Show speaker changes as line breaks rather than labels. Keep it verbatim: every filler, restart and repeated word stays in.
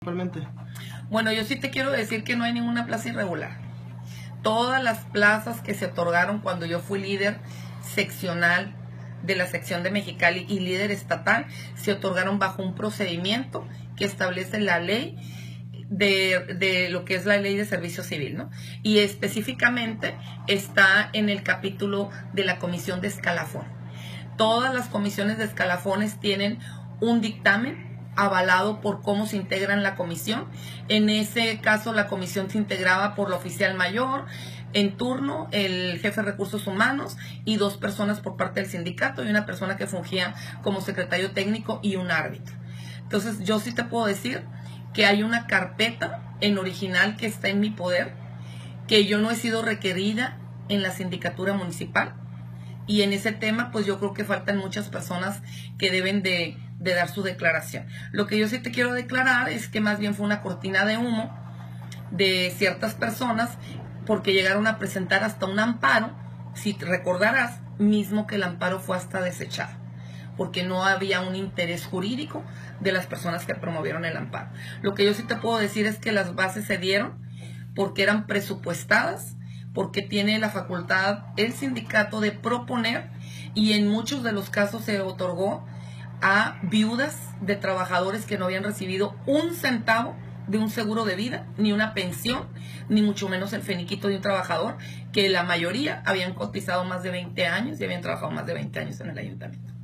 actualmente?
Bueno, yo sí te quiero decir que no hay ninguna plaza irregular. Todas las plazas que se otorgaron cuando yo fui líder seccional de la sección de Mexicali y líder estatal, se otorgaron bajo un procedimiento que establece la ley de, de lo que es la ley de servicio civil, ¿no? Y específicamente está en el capítulo de la comisión de escalafón. Todas las comisiones de escalafones tienen un dictamen avalado por cómo se integra en la comisión. En ese caso, la comisión se integraba por la oficial mayor en turno, el jefe de recursos humanos y dos personas por parte del sindicato y una persona que fungía como secretario técnico y un árbitro. Entonces, yo sí te puedo decir que hay una carpeta en original que está en mi poder, que yo no he sido requerida en la sindicatura municipal. Y en ese tema, pues yo creo que faltan muchas personas que deben de, de dar su declaración. Lo que yo sí te quiero declarar es que más bien fue una cortina de humo de ciertas personas porque llegaron a presentar hasta un amparo, si te recordarás, mismo que el amparo fue hasta desechado, porque no había un interés jurídico de las personas que promovieron el amparo. Lo que yo sí te puedo decir es que las bases se dieron porque eran presupuestadas, porque tiene la facultad el sindicato de proponer y en muchos de los casos se otorgó a viudas de trabajadores que no habían recibido un centavo de un seguro de vida, ni una pensión, ni mucho menos el finiquito de un trabajador, que la mayoría habían cotizado más de veinte años y habían trabajado más de veinte años en el ayuntamiento.